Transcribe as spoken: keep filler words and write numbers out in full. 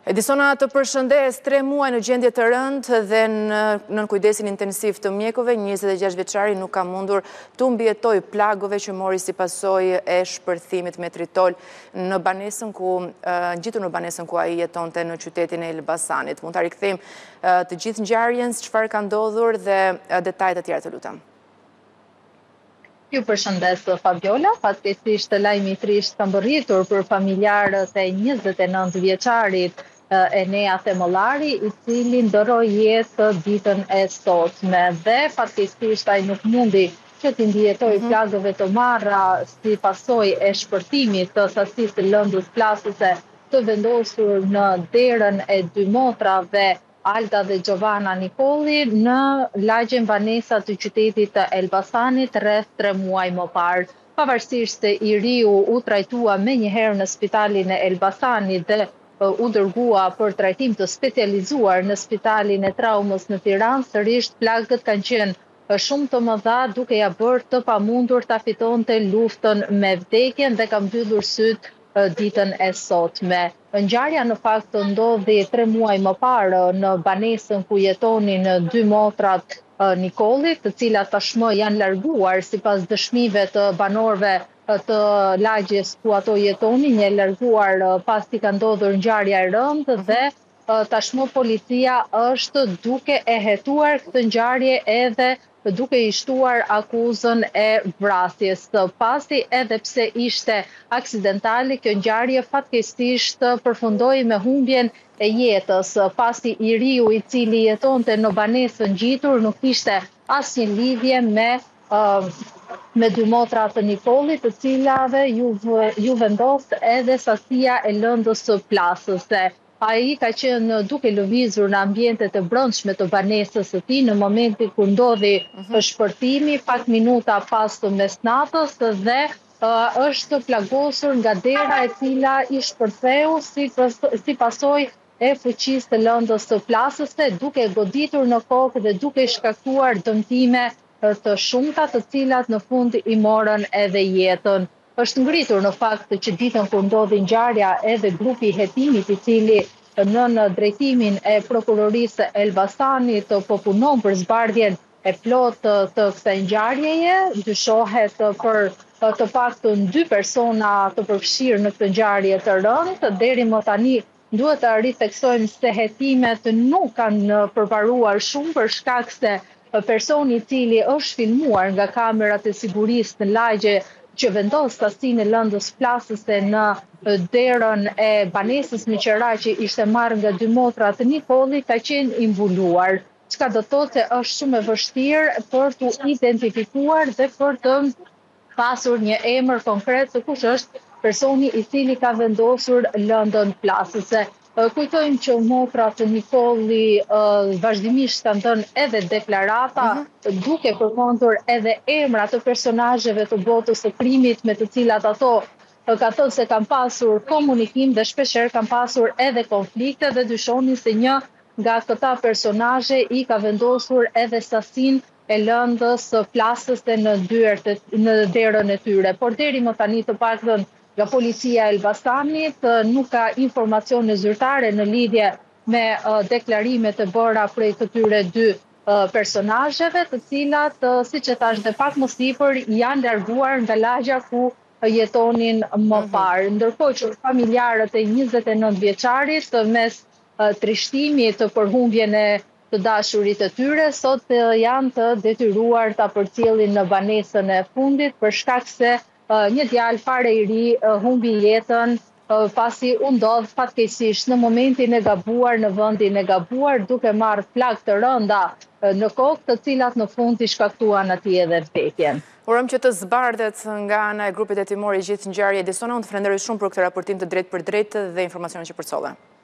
Edisona të përshëndes tre muaj në gjendje të rëndë dhe në, në kujdesin intensiv të mjekove, njëzet e gjashtë vjeçari nuk ka mundur të mbjetoj plagove që mori si pasojë e shpërthimit me tritol në banesën ku, uh, gjitur në banesën ku ai jetonte në qytetin e Elbasanit. Mund ta rikthejmë uh, të gjithë ngjarjen, çfarë ka ndodhur dhe uh, detajet e tjera të lutem. Ju përshëndes Fabiola, fatkeqësisht lajmi i trisht ka mbërritur për familjarët e njëzet e nëntë vjeçarit Enea Themollari, i cili ndoroi jetë ditën e sotme dhe fatkeqësisht ai nuk mundi që t'i ndjetoj plagëve të marra si pasojë e shpërtimit të sasisë të lëndës plasëse të vendosur në derën e dy motrave Alda dhe Giovanna Nikolli në lagjen Vanesa të qytetit të Elbasanit rreth tre muaj më parë. Pavarësisht se i riu u trajtua menjëherë në spitalin e Elbasanit dhe u dërgua për trajtim të specializuar në spitalin e traumës në Tiranë, sërish plagët kanë qenë shumë të mëdha, duke ja bërë të pamundur ta fitonte luftën me vdekjen dhe ka mbyllur syt ditën e sotme. Ngjarja në fakt ndodhi tre muaj më parë në banesën ku jetonin dy motrat Nikolli, të cilat tashmë janë larguar sipas dëshmive të banorëve të lagjes ku ato jetonin, një larguar pasi ka ndodhur ngjarja e rëndë dhe tashmë policia është duke e hetuar këtë ngjarje edhe duke i shtuar akuzën e vrasjes. Pasi edhe pse ishte aksidentale, kjo ngjarje fatkeqësisht përfundoi me humbjen e jetës, pasi i riu i cili jetonte në banesën ngjitur nuk kishte asnjë lidhje me uh, me dy motrat të Nikollit, të cilave ju, ju vendos edhe sasia e lëndës së plasëse. Ai ka qenë duke lëvizur në ambientet e brendshme të banesës së tij në momentin kur ndodhi shpërtimi, pak minuta pas të mesnatës dhe uh, është plagosur nga dera e cila i shpërtheu si, si pasojë e fuqisë të lëndës së plasëse, duke goditur në kokë dhe duke shkaktuar dëmtime të shumta, të cilat në fund i morën edhe jetën. Është ngritur në fakt që ditën kur ndodhi ngjarja edhe grupi i hetimit i cili nën drejtimin e prokurorisë Elbasanit po punon për zbardhjen e plotë të kësaj ngjarjeje, dyshohet për të paktën dy persona të përfshirë në këtë ngjarje të rëndë. Deri më tani duhet të ritheksojmë se hetimet nuk kanë përparuar shumë për shkak se personi i cili është filmuar nga kamerat e sigurisë në lagje që vendos sasinë e lëndës plasëse në derën e banesës në qera që ishte marrë nga dy motra të Nikollit, ka qenë i mbuluar. Çka do të thotë se është shumë e vështirë për të identifikuar dhe për të pasur një emër konkret se kush është personi i cili ka vendosur lëndën plasëse. Kujtojmë që motrat të Nikolli uh, vazhdimisht kanë dhënë edhe deklarata uh-huh. duke përmendur edhe emra të personazheve të botës së krimit me të cilat ato uh, ka thënë se kanë pasur komunikim dhe shpeshherë kanë pasur edhe konflikte dhe dyshonin se një nga këta personazhe i ka vendosur edhe sasinë e lëndës plasëse në dyert në derën e tyre. Por deri më tani të paktën nga policia e Elbasanit nuk ka informacione zyrtare në lidhje me uh, deklarimet e bëra prej këtyre dy uh, personazheve, të cilat, uh, siç e thash dhe pak më sipër, janë larguar nga lagja ku uh, jetonin më parë. Ndërkohë që familjarët e njëzet e nëntë vjeçarit mes uh, trishtimit për humbjen e të dashurit të tyre, sot uh, janë të detyruar ta përcjellin në banesën e fundit për shkak se Uh, një djalë fare i ri uh, humbi jetën uh, pasi u ndodh fatkeqësisht në momentin e gabuar në vendin e gabuar duke marrë plagë të rënda uh, në kokë, të cilat në fund i shkaktuan atij edhe vdekjen. Urojmë që të zbardhet nga ana e grupit hetimor i gjithë ngjarja. Edisona, unë të falenderoj shumë për këtë raportim të drejtë për drejtë dhe informacionet që përcolle.